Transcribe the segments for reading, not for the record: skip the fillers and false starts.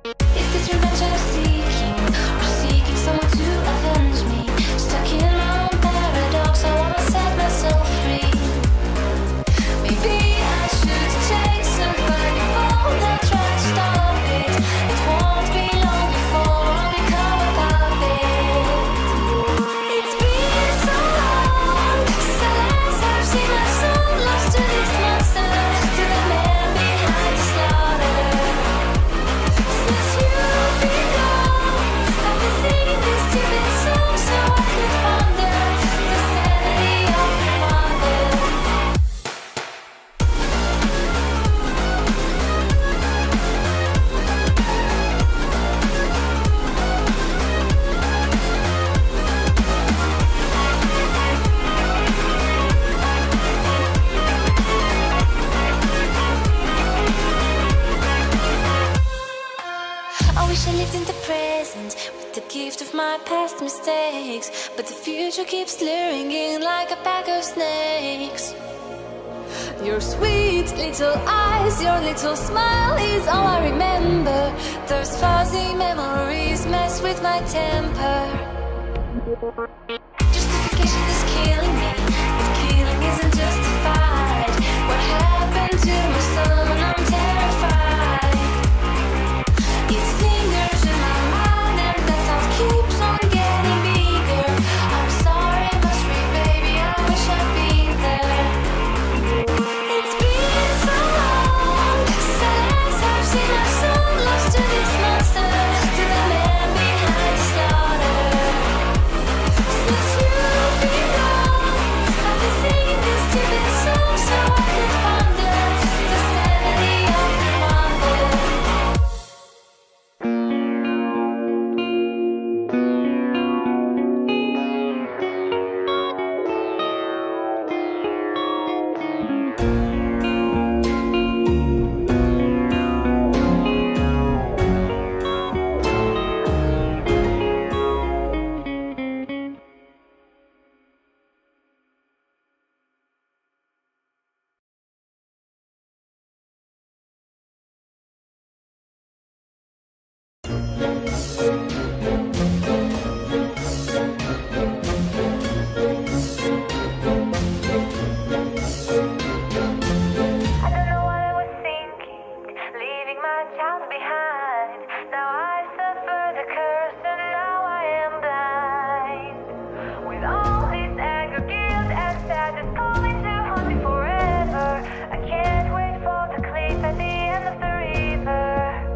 Is this revenge I'm seeking, or seeking someone to avenge me? Stuck in my own paradox, I wanna set myself free. Maybe I should chase and find a fall that try to stop it. It won't be long before I'll become a puppet. It's been so long since I've seen my soul lost to this monster, to the man behind the slaughter. Since you've been gone, I've been singing this stupid song so I could ponder the sanity of your mother. I wish I lived in the present with the gift of my past mistakes, but the future keeps luring in like a pack of snakes. Your sweet little eyes, your little smile is all I remember. Those fuzzy memories mess with my temper. Justification is killing me, but killing isn't justified. What happened to my son? I'm terrified. It lingers in my mind and the thought keeps on getting bigger. I'm sorry, mystery baby, I wish I'd been there. It's been so long since I've seen my soul lost to this monster, to the man behind the slaughter. Since you've been gone, I've been singing this stupid song so I could ponder the sanity of your mother. I don't know what I was thinking, leaving my child behind. Now I suffer the curse and now I am blind. With all this anger, guilt and sadness coming to haunt me forever, I can't wait for the cliff at the end of the river.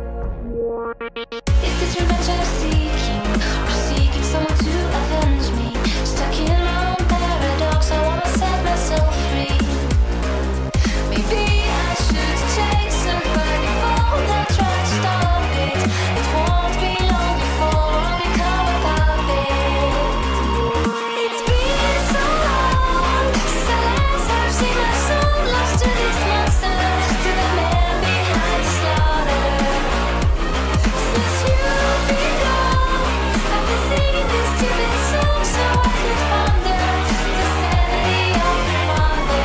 Is this revenge I'm seeking, or seeking someone to avenge me? Stuck in my own paradox, I wanna set myself free. Maybe I should chase and find a fall that try to stop it. It won't be long before I'll become a puppet. It's been so long since I've seen my soul lost to this monster, to the man behind the slaughter. Since you've been gone, I've been singing this stupid song so I could ponder the sanity of your mother.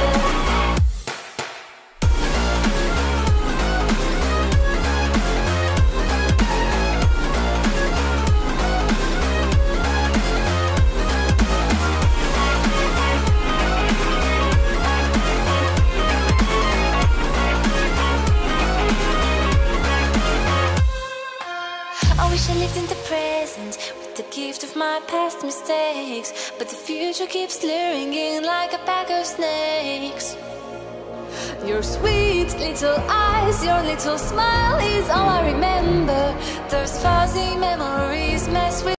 I wish I lived in the present with the gift of my past mistakes, but the future keeps luring in like a pack of snakes. Your sweet little eyes, your little smile is all I remember. Those fuzzy memories mess with